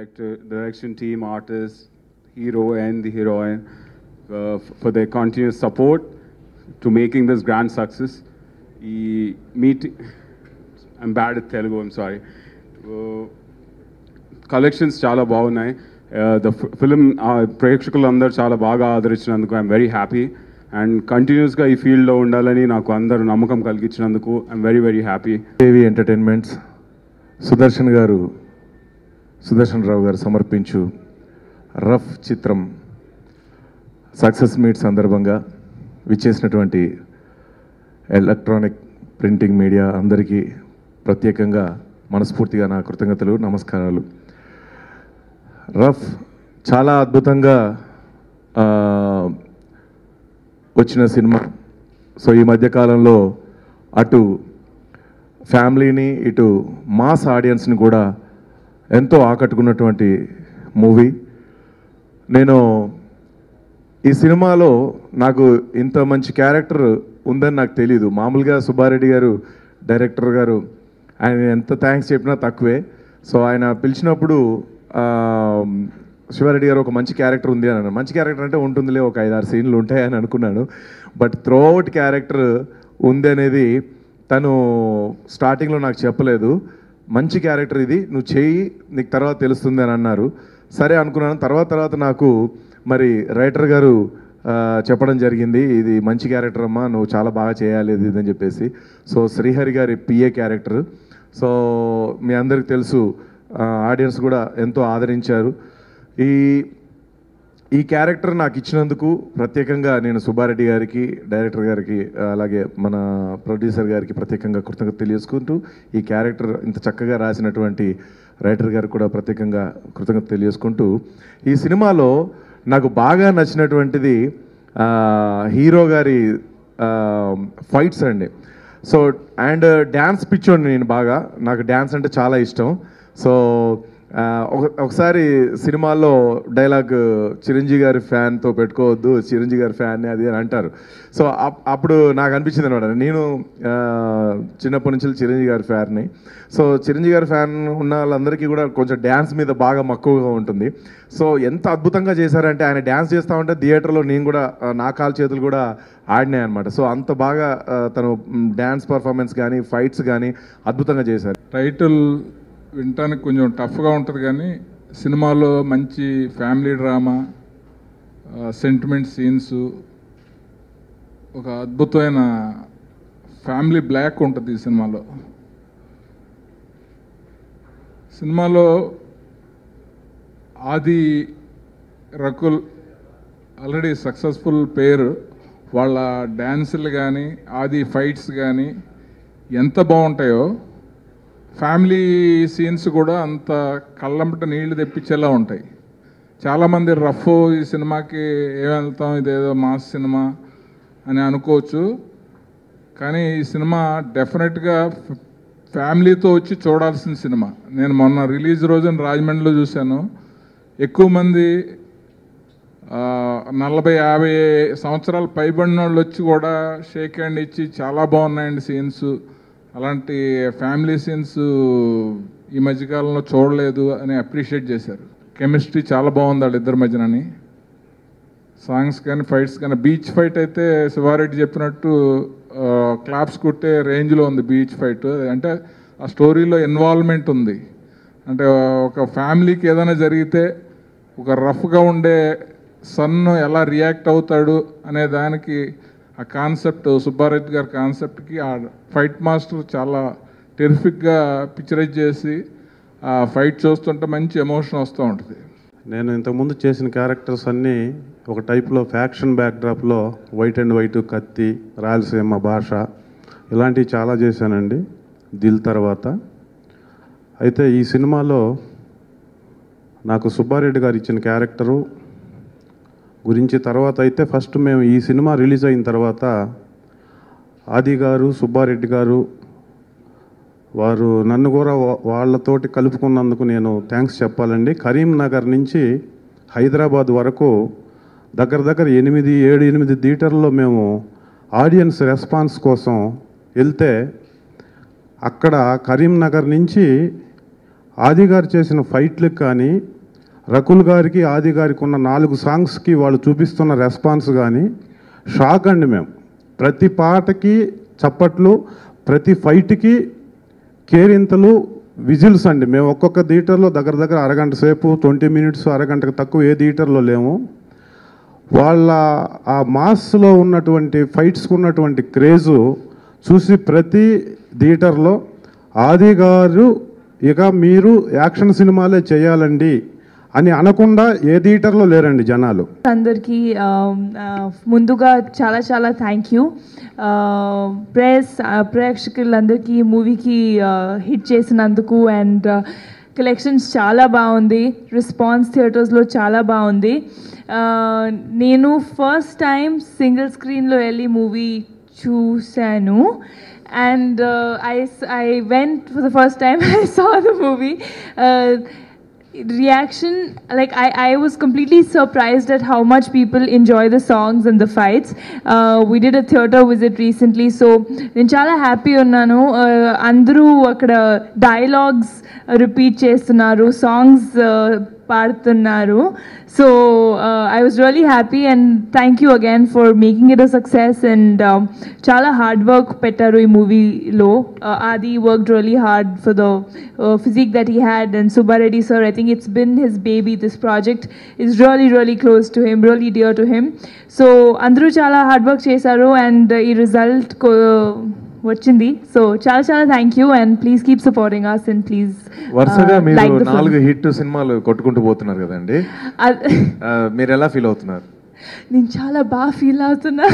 direction team, artists, hero and the heroine for their continuous support to making this grand success. I'm bad at Telugu, I'm sorry. Collections chala bagunayi. The film ప్రేక్షకులందరూ చాలా బాగా ఆదరించినందుకు I'm very happy and కంటిన్యూస్గా ఈ ఫీల్డ్లో ఉండాలని నాకు అందరూ నమ్మకం కలిగించినందుకు I'm very very happy. Devi entertainments Sudarshan Rao గారు సమర్పించు రఫ్ చిత్రం సక్సెస్ మీట్ సందర్భంగా విచ్చేసినటువంటి ఎలక్ట్రానిక్ ప్రింటింగ్ మీడియా అందరికీ ప్రత్యేకంగా మనస్ఫూర్తిగా నా కృతజ్ఞతలు, నమస్కారాలు. రఫ్ చాలా అద్భుతంగా వచ్చిన సినిమా. సో ఈ మధ్యకాలంలో అటు ఫ్యామిలీని ఇటు మాస్ ఆడియన్స్ని కూడా ఎంతో ఆకట్టుకున్నటువంటి మూవీ. నేను ఈ సినిమాలో నాకు ఇంత మంచి క్యారెక్టర్ ఉందని నాకు తెలీదు. మామూలుగా సుబ్బారెడ్డి గారు డైరెక్టర్ గారు ఆయన ఎంత థ్యాంక్స్ చెప్పినా తక్కువే. సో ఆయన పిలిచినప్పుడు శివారెడ్డి గారు ఒక మంచి క్యారెక్టర్ ఉంది అని అన్నాను. మంచి క్యారెక్టర్ అంటే ఉంటుందిలే, ఒక 5-6 సీన్లు ఉంటాయని అనుకున్నాను. బట్ త్రూఅవుట్ క్యారెక్టర్ ఉంది అనేది తను స్టార్టింగ్లో నాకు చెప్పలేదు. మంచి క్యారెక్టర్ ఇది, నువ్వు చేయి, నీకు తర్వాత తెలుస్తుంది అని అన్నారు. సరే అనుకున్నాను. తర్వాత నాకు మరి రైటర్ గారు చెప్పడం జరిగింది, ఇది మంచి క్యారెక్టర్ అమ్మా, నువ్వు చాలా బాగా చేయాలి ఇది అని చెప్పేసి. సో శ్రీహరి గారి పిఏ క్యారెక్టర్. సో మీ అందరికి తెలుసు, ఆడియన్స్ కూడా ఎంతో ఆదరించారు. ఈ క్యారెక్టర్ నాకు ఇచ్చినందుకు ప్రత్యేకంగా నేను సుబ్బారెడ్డి గారికి, డైరెక్టర్ గారికి, అలాగే మన ప్రొడ్యూసర్ గారికి ప్రత్యేకంగా కృతజ్ఞత తెలియజేసుకుంటూ, ఈ క్యారెక్టర్ ఇంత చక్కగా రాసినటువంటి రైటర్ గారికి కూడా ప్రత్యేకంగా కృతజ్ఞత తెలియజేసుకుంటూ, ఈ సినిమాలో నాకు బాగా నచ్చినటువంటిది హీరో గారి ఫైట్స్ అండి. సో అండ్ డ్యాన్స్ పిచ్చోండి నేను బాగా, నాకు డ్యాన్స్ అంటే చాలా ఇష్టం. సో ఒకసారి సినిమాల్లో డైలాగ్ చిరంజీవి గారి ఫ్యాన్తో పెట్టుకోవద్దు, చిరంజీవి గారి ఫ్యాన్ అది అని అంటారు. సో అప్పుడు నాకు అనిపించింది అనమాట, నేను చిన్నప్పటి నుంచి చిరంజీవి గారి ఫ్యాన్ని. సో చిరంజీవి గారి ఫ్యాన్ ఉన్న వాళ్ళందరికీ కూడా కొంచెం డ్యాన్స్ మీద బాగా మక్కువగా ఉంటుంది. సో ఎంత అద్భుతంగా చేశారంటే, ఆయన డ్యాన్స్ చేస్తూ ఉంటే థియేటర్లో నేను కూడా నా కాలు చేతులు కూడా ఆడినాయి అనమాట. సో అంత బాగా తను డ్యాన్స్ పర్ఫార్మెన్స్ కానీ ఫైట్స్ కానీ అద్భుతంగా చేశారు. టైటిల్ వినటానికి కొంచెం టఫ్గా ఉంటుంది, కానీ సినిమాలో మంచి ఫ్యామిలీ డ్రామా, సెంటిమెంట్ సీన్స్, ఒక అద్భుతమైన ఫ్యామిలీ బ్లాక్ ఉంటుంది ఈ సినిమాలో. ఆది రకుల్ ఆల్రెడీ సక్సెస్ఫుల్ పేరు, వాళ్ళ డ్యాన్సులు కానీ ఆది ఫైట్స్ కానీ ఎంత బాగుంటాయో, ఫ్యామిలీ సీన్స్ కూడా అంత కళ్ళంపట నీళ్లు తెప్పించేలా ఉంటాయి. చాలామంది రఫ్ ఈ సినిమాకి ఏం వెళ్తాం, ఇదేదో మాస్ సినిమా అని అనుకోవచ్చు, కానీ ఈ సినిమా డెఫినెట్గా ఫ్యామిలీతో వచ్చి చూడాల్సిన సినిమా. నేను మొన్న రిలీజ్ రోజున రాజమండ్రిలో చూశాను. ఎక్కువ మంది 40-50 సంవత్సరాలు పైబడిన వాళ్ళు వచ్చి కూడా షేక్ హ్యాండ్ ఇచ్చి చాలా బాగున్నాయండి సీన్స్, అలాంటి ఫ్యామిలీ సీన్స్ ఈ మధ్యకాలంలో చూడలేదు అని అప్రిషియేట్ చేశారు. కెమిస్ట్రీ చాలా బాగుంది వాళ్ళిద్దరి మధ్యనని. సాంగ్స్ కానీ ఫైట్స్ కానీ, బీచ్ ఫైట్ అయితే శివారెడ్డి చెప్పినట్టు క్లాప్స్ కొట్టే రేంజ్లో ఉంది బీచ్ ఫైట్. అంటే ఆ స్టోరీలో ఇన్వాల్వ్మెంట్ ఉంది. అంటే ఒక ఫ్యామిలీకి ఏదైనా జరిగితే ఒక రఫ్గా ఉండే సన్ ఎలా రియాక్ట్ అవుతాడు అనే దానికి ఆ కాన్సెప్ట్, సుబ్బారెడ్డి గారి కాన్సెప్ట్కి ఆ ఫైట్ మాస్టర్ చాలా టెరిఫిక్గా పిక్చరైజ్ చేసి ఆ ఫైట్ చూస్తుంటే మంచి ఎమోషన్ వస్తూ ఉంటుంది. నేను ఇంతకుముందు చేసిన క్యారెక్టర్స్ అన్నీ ఒక టైప్లో ఫ్యాక్షన్ బ్యాక్డ్రాప్లో వైట్ అండ్ వైట్, కత్తి, రాయలసీమ భాష ఇలాంటివి చాలా చేశానండి దిల్ తర్వాత. అయితే ఈ సినిమాలో నాకు సుబ్బారెడ్డి గారు ఇచ్చిన క్యారెక్టరు గురించి తర్వాత అయితే ఫస్ట్ మేము ఈ సినిమా రిలీజ్ అయిన తర్వాత ఆది గారు, సుబ్బారెడ్డి గారు వారు నన్ను కూడా వాళ్ళతోటి కలుపుకున్నందుకు నేను థ్యాంక్స్ చెప్పాలండి. కరీంనగర్ నుంచి హైదరాబాద్ వరకు దగ్గర 7-8 థియేటర్లో మేము ఆడియన్స్ రెస్పాన్స్ కోసం వెళ్తే, అక్కడ కరీంనగర్ నుంచి ఆది గారు చేసిన ఫైట్లకు కానీ రకుల్ గారికి ఆది గారికి ఉన్న 4 సాంగ్స్కి వాళ్ళు చూపిస్తున్న రెస్పాన్స్ కానీ షాక్ అండి. మేము ప్రతి పాటకి చప్పట్లు, ప్రతి ఫైట్కి కేరింతలు, విజిల్స్ అండి. మేము ఒక్కొక్క థియేటర్లో దగ్గర అరగంట సేపు, 20 మినిట్స్, అరగంటకు తక్కువ ఏ థియేటర్లో లేము. వాళ్ళ ఆ మాస్లో ఉన్నటువంటి ఫైట్స్కి ఉన్నటువంటి క్రేజు చూసి ప్రతి థియేటర్లో ఆది గారు ఇక మీరు యాక్షన్ సినిమాలే చేయాలండి అని అనకుండా ఏ థియేటర్లో లేరండి జనాలు. అందరికీ ముందుగా చాలా చాలా థ్యాంక్ యూ. ప్రేక్షకులందరికీ మూవీకి హిట్ చేసినందుకు. అండ్ కలెక్షన్స్ చాలా బాగుంది, రెస్పాన్స్ థియేటర్స్లో చాలా బాగుంది. నేను ఫస్ట్ టైం సింగిల్ స్క్రీన్లో వెళ్ళి మూవీ చూశాను. And I went for the first time. I saw the movie. Reaction, like I was completely surprised at how much people enjoy the songs and the fights. We did a theater visit recently, so నేను చాలా happy ఉన్నాను. అందరూ అక్కడ dialogues repeat చేస్తున్నారు, songs పాడుతున్నారు. So I was really happy, and thank you again for making it a success. And చాలా hard work పెట్టారు ఈ మూవీలో. Adi worked really hard for the physique that he had, and Subbareddy sir, I think it's been his baby. This project is really close to him, really dear to him. So అందరూ చాలా hard work చేశారు, and ఈ result వచ్చింది. So చాలా thank you, and please keep supporting us, and please వరుసగా మీరు 4 hit సినిమాలు కొట్టుకుంటూ పోతున్నారు కదండి, మీరు ఎలా ఫీల్ అవుతున్నారు? నేను చాలా బాగా ఫీల్ అవుతున్నా.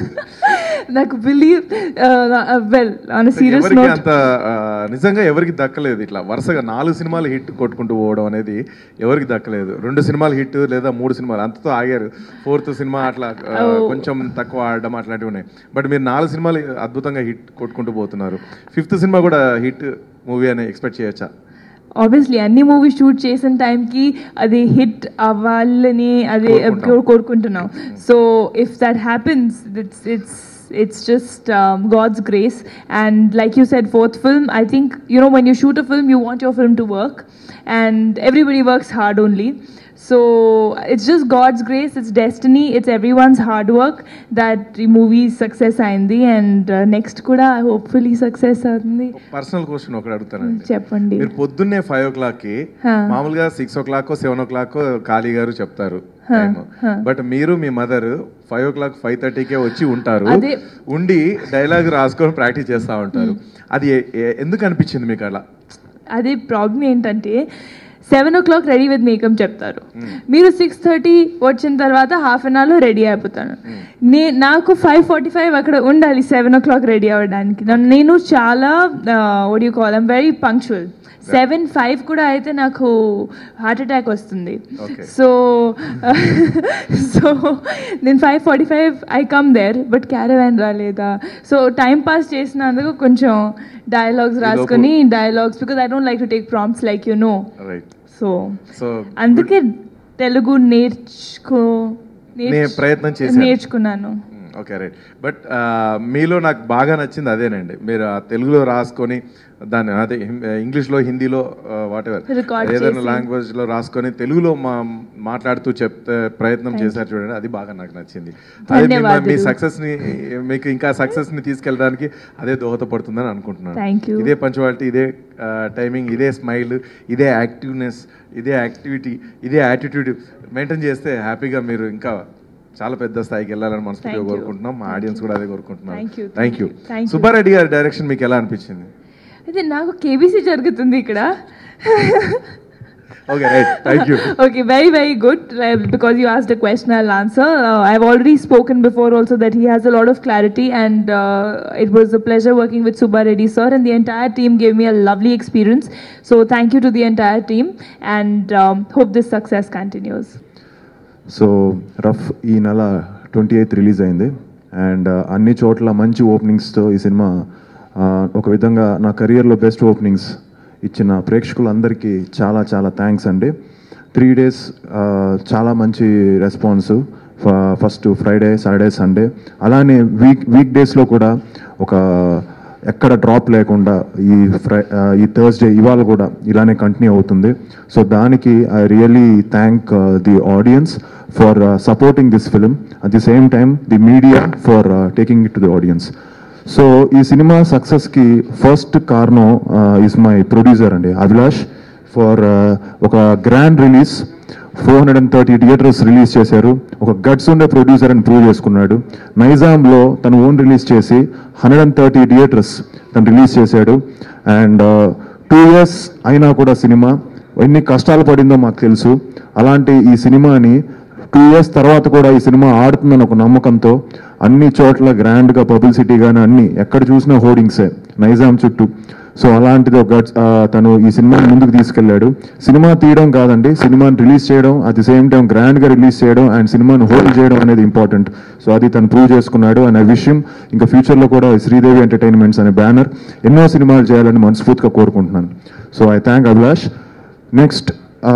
నాకు believe well on a serious note అంత నిజంగా ఎవరికి దక్కలేదు. ఇట్లా వరుసగా 4 సినిమాలు హిట్ కొట్టుకుంటూ పోవడం అనేది ఎవరికి దక్కలేదు. 2 సినిమాలు హిట్ లేదా 3 సినిమాలు అంతతో ఆగారు. 4th సినిమా అట్లా కొంచెం తక్కువ ఆడడం అట్లాంటివి ఉన్నాయి. బట్ మీరు 4 సినిమాలు అద్భుతంగా హిట్ కొట్టుకుంటూ పోతున్నారు. 5th సినిమా కూడా హిట్ మూవీ అని ఎక్స్పెక్ట్ చేయొచ్చా? ఆబ్వియస్లీ అన్ని మూవీ షూట్ చేసిన టైంకి అది హిట్ అవ్వాలని అది కోరుకుంటున్నాం. So if that happens, it's just God's grace. And like you said, 4th film, I think, you know, when you shoot a film, you want your film to work, and everybody works hard only. So it's just God's grace, it's destiny, it's everyone's hard work that the movie success ayindi. And next kuda hopefully success avundi. Personal question ఒకటి అడుగుతానండి. చెప్పండి. మీరు పొద్దున్నే 5 o'clockకి మామూలుగా 6 o'clock 7 o'clock కాళీ గారు చెప్తారు, but మీరు మీ mother 5 o'clock 5:30కే వచ్చి ఉంటారు, ఉండి డైలాగ్ రాసుకొని ప్రాక్టీస్ చేస్తూ ఉంటారు. అది ఎందుకు అనిపించింది మీకు అలా? అదే ప్రాబ్లం ఏంటంటే 7 o'clock రెడీ విత్ మేకప్ చెప్తారు, మీరు 6:30 వచ్చిన తర్వాత హాఫ్ అన్ అవర్లో రెడీ అయిపోతాను. నాకు 5:45 అక్కడ ఉండాలి 7 o'clock రెడీ అవ్వడానికి. నేను చాలా what you call, I'm very punctual. 7:05 కూడా అయితే నాకు హార్ట్ అటాక్ వస్తుంది. సో నేను 5:45 I come there, but caravan రాలేదా. సో టైం పాస్ చేసినందుకు కొంచెం డైలాగ్స్ రాసుకొని dialogues, because I don't like to take prompts like you know. So అందుకే తెలుగు నేర్చుకున్నాను. Okay, right. బట్ మీలో నాకు బాగా నచ్చింది అదేనండి, మీరు తెలుగులో రాసుకొని దాన్ని అదే ఇంగ్లీష్లో హిందీలో వాట్ ఎవర్ ఏదైనా లాంగ్వేజ్లో రాసుకొని తెలుగులో మాట్లాడుతూ చెప్తే ప్రయత్నం చేశారు చూడండి, అది బాగా నాకు నచ్చింది. అది మీ సక్సెస్ని, మీకు ఇంకా సక్సెస్ని తీసుకెళ్ళడానికి అదే దోహదపడుతుందని అనుకుంటున్నాను. ఇదే పంచువాలిటీ, ఇదే టైమింగ్, ఇదే స్మైల్, ఇదే యాక్టివ్నెస్, ఇదే యాక్టివిటీ, ఇదే యాటిట్యూడ్ మెయింటైన్ చేస్తే హ్యాపీగా మీరు ఇంకా చాలా పెద్ద స్థాయికి వెళ్ళాలని మనస్ఫూర్తిగా కోరుకుంటున్నాం. మా ఆడియన్స్ కూడా అదే కోరుకుంటున్నాం. Thank you. సుబ్బారెడ్డి గారి డైరెక్షన్ మీకు ఎలా అనిపించింది? అయితే నాకు కేబీసీ జరుగుతుంది ఇక్కడ. Okay, right. Thank you. Okay, very good. Because you asked a question, I'll answer. I've already spoken before also that he has a lot of clarity, and it was a pleasure working with Subbareddy sir, and the entire team gave me a lovely experience. So thank you to the entire team, and hope this success continues. So Rough ఈ నెల 28th release అయింది, and అన్ని చోట్ల మంచి ఓపెనింగ్స్తో ఈ cinema ఒక విధంగా నా కెరియర్లో బెస్ట్ ఓపెనింగ్స్ ఇచ్చిన ప్రేక్షకులందరికీ చాలా థ్యాంక్స్ అండి. 3 days చాలా మంచి response, first Friday, Saturday, Sunday, అలానే వీక్ డేస్లో కూడా ఒక ఎక్కడ డ్రాప్ లేకుండా ఈ థర్స్డే ఇవాళ కూడా ఇలానే కంటిన్యూ అవుతుంది. సో దానికి I really thank the audience for supporting this film, at the same time the media for taking it to the audience. So ఈ సినిమా సక్సెస్కి ఫస్ట్ కారణం ఈజ్ మై ప్రొడ్యూసర్ అండి, అభిలాష్, ఫర్ ఒక గ్రాండ్ రిలీజ్ 430 థియేటర్స్ రిలీజ్ చేశారు. ఒక guts ఉండే producer అని ప్రూవ్ చేసుకున్నాడు. నైజాంలో తను ఓన్ రిలీజ్ చేసి 130 థియేటర్స్ తను రిలీజ్ చేశాడు. అండ్ 2 years అయినా కూడా సినిమా ఎన్ని కష్టాలు పడిందో మాకు తెలుసు. అలాంటి ఈ సినిమాని 2 years తర్వాత కూడా ఈ సినిమా ఆడుతుందని ఒక నమ్మకంతో అన్ని చోట్ల గ్రాండ్గా పబ్లిసిటీ కానీ అన్ని ఎక్కడ చూసినా హోర్డింగ్సే నైజాం చుట్టూ. సో అలాంటిది ఒక తను ఈ సినిమాని ముందుకు తీసుకెళ్లాడు. సినిమా తీయడం కాదండి, సినిమాని రిలీజ్ చేయడం, అట్ ది సేమ్ టైం గ్రాండ్గా రిలీజ్ చేయడం అండ్ సినిమాని హోల్డ్ చేయడం అనేది ఇంపార్టెంట్. సో అది తను ప్రూవ్ చేసుకున్నాడు. అండ్ ఆ విషయం ఇంకా ఫ్యూచర్లో కూడా శ్రీదేవి ఎంటర్టైన్మెంట్స్ అనే బ్యానర్ ఎన్నో సినిమాలు చేయాలని మనస్ఫూర్తిగా కోరుకుంటున్నాను. So I thank Abhilash. Next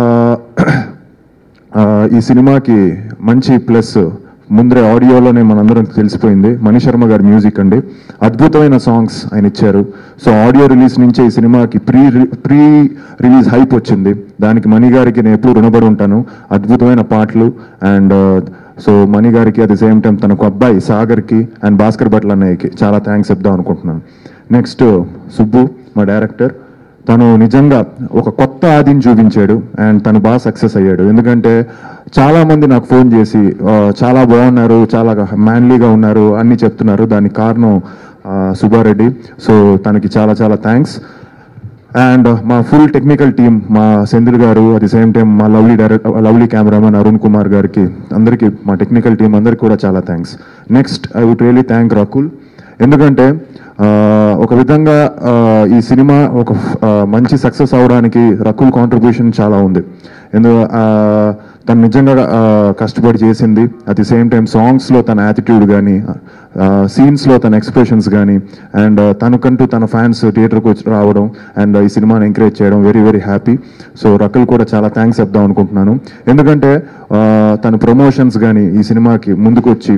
ఈ సినిమాకి మంచి ప్లస్ ముందరే ఆడియోలోనే మనందరం తెలిసిపోయింది, మణి శర్మ గారి మ్యూజిక్ అండి. అద్భుతమైన సాంగ్స్ ఆయన ఇచ్చారు. సో ఆడియో రిలీజ్ నుంచే ఈ సినిమాకి ప్రీ రిలీజ్ హైప్ వచ్చింది. దానికి మణి గారికి నేను ఎప్పుడు రుణపడి ఉంటాను. అద్భుతమైన పాటలు. అండ్ సో మణి గారికి అట్ ది సేమ్ టైం తనకు అబ్బాయి సాగర్కి అండ్ భాస్కర్ భట్ల అన్నయ్యకి చాలా థ్యాంక్స్ చెప్దాం అనుకుంటున్నాను. నెక్స్ట్ సుబ్బు మా డైరెక్టర్, తను నిజంగా ఒక కొత్త ఆదిని చూపించాడు అండ్ తను బాగా సక్సెస్ అయ్యాడు. ఎందుకంటే చాలామంది నాకు ఫోన్ చేసి చాలా బాగున్నారు, చాలా మ్యాన్లీగా ఉన్నారు అన్నీ చెప్తున్నారు. దానికి కారణం సుబ్బారెడ్డి. సో తనకి చాలా చాలా థ్యాంక్స్. అండ్ మా ఫుల్ టెక్నికల్ టీమ్, మా సెంధిల్ గారు, అట్ ది సేమ్ టైం మా లవ్లీ కెమెరామెన్ అరుణ్ కుమార్ గారికి, అందరికీ మా టెక్నికల్ టీం అందరికీ కూడా చాలా thanks. Next I would really thank Rakul. ఎందుకంటే ఒక విధంగా ఈ సినిమా ఒక మంచి సక్సెస్ అవడానికి రకుల్ కాంట్రిబ్యూషన్ చాలా ఉంది. తను నిజంగా కష్టపడి చేసింది. అట్ ది సేమ్ టైం సాంగ్స్లో తన యాటిట్యూడ్ కానీ, సీన్స్లో తన ఎక్స్ప్రెషన్స్ కానీ, అండ్ తనకంటూ తన ఫ్యాన్స్ థియేటర్కి వచ్చి రావడం అండ్ ఈ సినిమాని ఎంకరేజ్ చేయడం very very happy. So Rakul కూడా చాలా థ్యాంక్స్ చెప్దాం అనుకుంటున్నాను. ఎందుకంటే తన ప్రమోషన్స్ కానీ ఈ సినిమాకి ముందుకు వచ్చి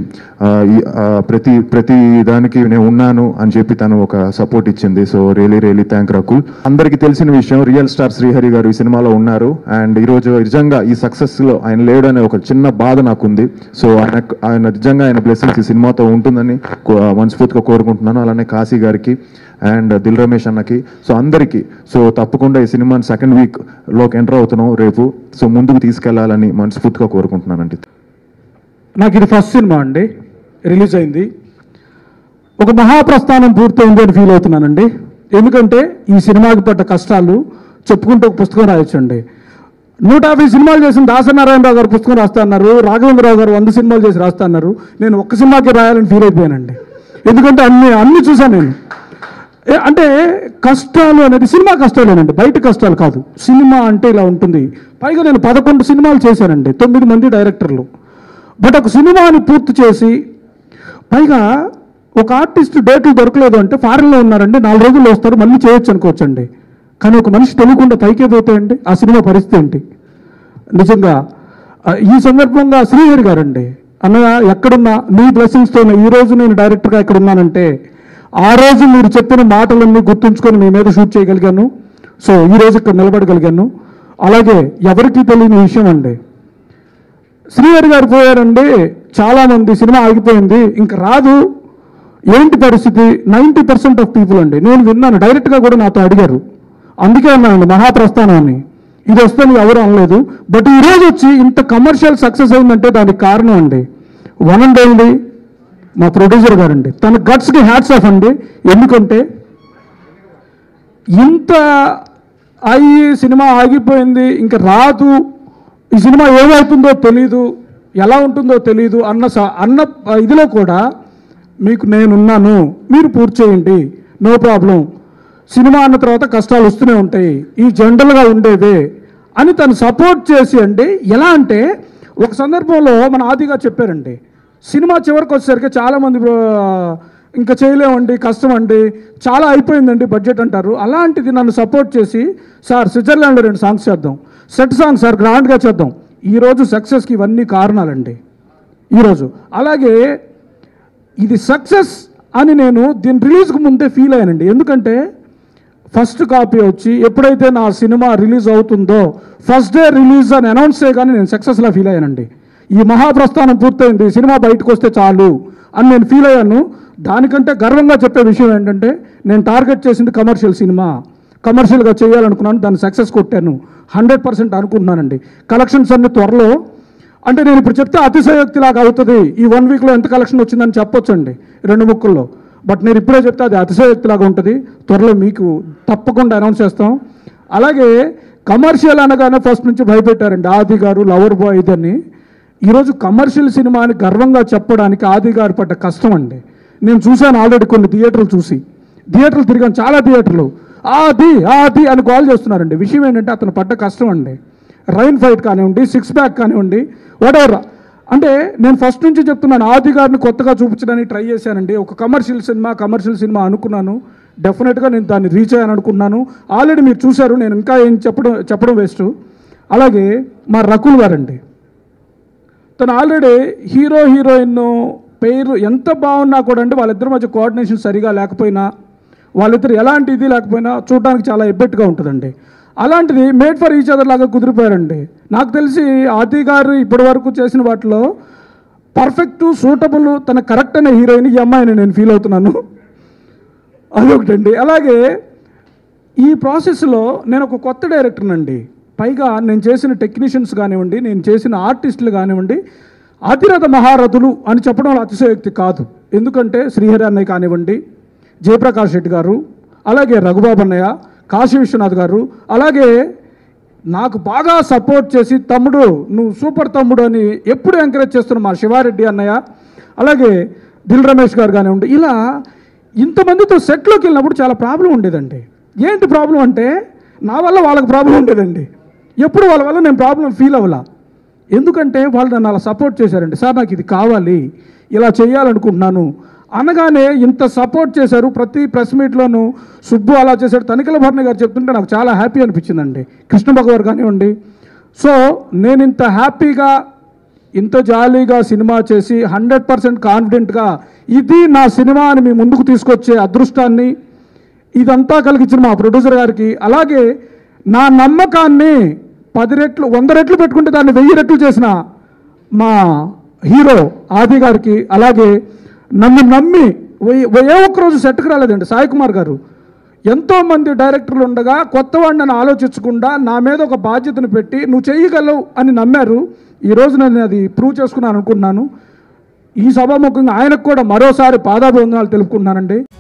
ప్రతి దానికి నేను ఉన్నాను అని చెప్పి తను ఒక సపోర్ట్ ఇచ్చింది. So really really thank Rakul. అందరికీ తెలిసిన విషయం, రియల్ స్టార్ శ్రీహరి గారు ఈ సినిమాలో ఉన్నారు. అండ్ ఈరోజు నిజంగా ఈ సక్సెస్లో ఆయన లేడు అనే ఒక చిన్న బాధ నాకుంది. సో ఆయన నిజంగా ఆయన బ్లెస్సింగ్స్ ఈ సినిమాతో ఉంటుందని మనస్ఫూర్తిగా కోరుకుంటున్నాను. అలానే కాశీ గారికి అండ్ దిల్ రమేష్ అన్నకి, సో అందరికీ. సో తప్పకుండా ఈ సినిమాని 2nd weekలోకి ఎంటర్ అవుతున్నాం రేపు. సో ముందుకు తీసుకెళ్లాలని మనస్ఫూర్తిగా కోరుకుంటున్నానండి. నాకు ఇది ఫస్ట్ సినిమా అండి, రిలీజ్ అయింది. ఒక మహాప్రస్థానం పూర్తయింది అని ఫీల్ అవుతున్నానండి. ఎందుకంటే ఈ సినిమాకి పడ్డ కష్టాలు చెప్పుకుంటూ ఒక పుస్తకం రాయొచ్చండి. 150 సినిమాలు చేసిన దాసనారాయణరావు గారు పుస్తకం రాస్తా అన్నారు, రాఘవేంద్రరావు గారు 100 సినిమాలు చేసి రాస్తా అన్నారు. నేను ఒక్క సినిమాకి రాయాలని ఫీల్ అయిపోయానండి. ఎందుకంటే అన్ని చూసాను నేను. అంటే కష్టాలు అనేది సినిమా కష్టాలేనండి, బయట కష్టాలు కాదు. సినిమా అంటే ఇలా ఉంటుంది. పైగా నేను 11 సినిమాలు చేశానండి, 9 మంది డైరెక్టర్లు. బట్ ఒక సినిమాని పూర్తి చేసి పైగా ఒక ఆర్టిస్ట్ డేట్లు దొరకలేదు అంటే ఫారెన్లో ఉన్నారండి, 4 రోజుల్లో వస్తారు, మళ్ళీ చేయొచ్చు అనుకోవచ్చండి. కానీ ఒక మనిషి తెలియకుండా పైకే పోతాయండి, ఆ సినిమా పరిస్థితి ఏంటి? నిజంగా ఈ సందర్భంగా శ్రీహరి గారండి, అన్నయ్య ఎక్కడున్నా నీ బ్లెస్సింగ్స్తో ఈరోజు నేను డైరెక్టర్గా ఎక్కడ ఉన్నానంటే ఆ రోజు మీరు చెప్పిన మాటలన్నీ గుర్తుంచుకొని మీ మీద షూట్ చేయగలిగాను. సో ఈరోజు ఇక్కడ నిలబడగలిగాను. అలాగే ఎవరికీ తెలియని విషయం అండి, శ్రీహరి గారు పోయారండి, చాలామంది సినిమా ఆగిపోయింది ఇంకా రాదు ఏంటి పరిస్థితి 90% ఆఫ్ పీపుల్ అండి. నేను విన్నాను, డైరెక్ట్గా కూడా నాతో అడిగారు. అందుకే అన్నానండి మహాప్రస్థానాన్ని, ఇది వస్తుంది ఎవరు అనలేదు. బట్ ఈరోజు వచ్చి ఇంత కమర్షియల్ సక్సెస్ అయిందంటే దానికి కారణం అండి వన్ అండ్ ఓన్లీ మా ప్రొడ్యూసర్ గారండి. తన గట్స్కి హ్యాట్స్ ఆఫ్ అండి. ఎందుకంటే ఇంత అయ్యి సినిమా ఆగిపోయింది ఇంకా రాదు, ఈ సినిమా ఏమవుతుందో తెలీదు, ఎలా ఉంటుందో తెలీదు అన్న ఇదిలో కూడా మీకు నేనున్నాను, మీరు పూర్తి చేయండి, నో ప్రాబ్లం, సినిమా అన్న తర్వాత కష్టాలు వస్తూనే ఉంటాయి, ఈ జనరల్గా ఉండేవే అని తను సపోర్ట్ చేసి అండి. ఎలా అంటే ఒక సందర్భంలో మన ఆదిగా చెప్పారండి, సినిమా చివరికి వచ్చేసరికి చాలామంది ఇంకా చేయలేమండి, కష్టం అండి, చాలా అయిపోయిందండి బడ్జెట్ అంటారు. అలాంటిది నన్ను సపోర్ట్ చేసి సార్ స్విట్జర్లాండ్లో 2 సాంగ్స్ చేద్దాం, సెట్ సాంగ్ సార్ గ్రాండ్గా చేద్దాం. ఈరోజు సక్సెస్కి ఇవన్నీ కారణాలండి ఈరోజు. అలాగే ఇది సక్సెస్ అని నేను దీని రిలీజ్కి ముందే ఫీల్ అయ్యానండి. ఎందుకంటే ఫస్ట్ కాపీ వచ్చి ఎప్పుడైతే నా సినిమా రిలీజ్ అవుతుందో ఫస్ట్ డే రిలీజ్ అని అనౌన్స్ చేయగానే నేను సక్సెస్లా ఫీల్ అయ్యానండి. ఈ మహాప్రస్థానం పూర్తయింది, సినిమా బయటకు వస్తే చాలు అని నేను ఫీల్ అయ్యాను. దానికంటే గర్వంగా చెప్పే విషయం ఏంటంటే నేను టార్గెట్ చేసింది కమర్షియల్ సినిమా, కమర్షియల్గా చేయాలనుకున్నాను, దాన్ని సక్సెస్ కొట్టాను 100% అనుకుంటున్నానండి. కలెక్షన్స్ అన్ని త్వరలో, అంటే నేను ఇప్పుడు చెప్తే అతిశయోక్తిలాగా అవుతుంది, ఈ 1 వీక్లో ఎంత కలెక్షన్ వచ్చిందని చెప్పొచ్చండి 2 ముక్కల్లో. బట్ నేను ఇప్పుడే చెప్తే అది అతిశయోక్తిలాగా ఉంటుంది. త్వరలో మీకు తప్పకుండా అనౌన్స్ చేస్తాం. అలాగే కమర్షియల్ అనగానే ఫస్ట్ నుంచి భయపెట్టారండి ఆది గారు, లవర్ బాయ్ ఇదని. ఈరోజు కమర్షియల్ సినిమా అని గర్వంగా చెప్పడానికి ఆది గారు పడ్డ కష్టం అండి. నేను చూశాను ఆల్రెడీ కొన్ని థియేటర్లు తిరిగాను, చాలా థియేటర్లు ఆది ఆది అని కాల్ చేస్తున్నారండి. విషయం ఏంటంటే అతను పడ్డ కష్టం అండి. రైన్ ఫైట్ కానివ్వండి, 6 ప్యాక్ కానివ్వండి, వాటెవర్. అంటే నేను ఫస్ట్ నుంచి చెప్తున్నాను, ఆది గారిని కొత్తగా చూపించడానికి ట్రై చేశానండి. ఒక కమర్షియల్ సినిమా అనుకున్నాను. డెఫినెట్గా నేను దాన్ని రీచ్ అయ్యాను అనుకున్నాను. ఆల్రెడీ మీరు చూశారు, నేను ఇంకా ఏం చెప్పడం వేస్ట్. అలాగే మా రకుల్ గారండి, తను ఆల్రెడీ హీరో హీరోయిన్ పేరు ఎంత బాగున్నా కూడా అండి వాళ్ళిద్దరి మధ్య కోఆర్డినేషన్ సరిగా లేకపోయినా, వాళ్ళిద్దరు ఎలాంటి ఇది లేకపోయినా చూడడానికి చాలా ఎబ్బెట్టుగా ఉంటుందండి. అలాంటిది మేడ్ ఫర్ ఈచ్ అదర్ లాగా కుదిరిపోయారండి. నాకు తెలిసి ఆది గారు ఇప్పటి వరకు చేసిన వాటిలో పర్ఫెక్ట్ సూటబుల్ తన కరెక్ట్ అనే హీరోయిన్ ఈ అమ్మాయిని నేను ఫీల్ అవుతున్నాను. అదొకటండి. అలాగే ఈ ప్రాసెస్లో నేను ఒక కొత్త డైరెక్టర్నండి. పైగా నేను చేసిన టెక్నీషియన్స్ కానివ్వండి, నేను చేసిన ఆర్టిస్టులు కానివ్వండి, అతిరథ మహారథులు అని చెప్పడంలో అతిశయోక్తి కాదు. ఎందుకంటే శ్రీహరి అన్నయ్య కానివ్వండి, జయప్రకాష్ రెడ్డి గారు, అలాగే రఘుబాబు అన్నయ్య, కాశీ విశ్వనాథ్ గారు, అలాగే నాకు బాగా సపోర్ట్ చేసి తమ్ముడు నువ్వు సూపర్ తమ్ముడు అని ఎప్పుడు ఎంకరేజ్ చేస్తున్న మా శివారెడ్డి అన్నయ్య, అలాగే దిల్ రమేష్ గారు కానివ్వండి, ఇలా ఇంతమందితో సెట్లోకి వెళ్ళినప్పుడు చాలా ప్రాబ్లం ఉండేదండి. ఏంటి ప్రాబ్లం అంటే నా వల్ల వాళ్ళకి ప్రాబ్లం ఉండేదండి. ఎప్పుడు వాళ్ళ వల్ల నేను ప్రాబ్లం ఫీల్ అవ్వాలా. ఎందుకంటే వాళ్ళు నన్ను అలా సపోర్ట్ చేశారండి. సార్ నాకు ఇది కావాలి, ఇలా చేయాలనుకుంటున్నాను అనగానే ఇంత సపోర్ట్ చేశారు. ప్రతి ప్రెస్ మీట్లోనూ సుబ్బు అలా చేశాడు, తనిఖీల భరణి గారు చెప్తుంటే నాకు చాలా హ్యాపీ అనిపించిందండి. కృష్ణ భగవాన్ కానివ్వండి. సో నేను ఇంత హ్యాపీగా ఇంత జాలీగా సినిమా చేసి 100% కాన్ఫిడెంట్గా ఇది నా సినిమా అని మీ ముందుకు తీసుకొచ్చే అదృష్టాన్ని ఇదంతా కలిగించిన మా ప్రొడ్యూసర్ గారికి, అలాగే నా నమ్మకాన్ని 10 రెట్లు 100 రెట్లు పెట్టుకుంటే దాన్ని 1000 రెట్లు చేసిన మా హీరో ఆది గారికి, అలాగే నన్ను నమ్మి ఏ ఒక్కరోజు సెట్కి రాలేదండి సాయి కుమార్ గారు. ఎంతోమంది డైరెక్టర్లు ఉండగా కొత్త వాడిని ఆలోచించకుండా నా మీద ఒక బాధ్యతను పెట్టి నువ్వు చేయగలవు అని నమ్మారు. ఈరోజు నేను అది ప్రూవ్ చేసుకున్నాను అనుకుంటున్నాను. ఈ సభాముఖంగా ఆయనకు కూడా మరోసారి పాదాభివందనాలు తెలుపుకుంటున్నానండి.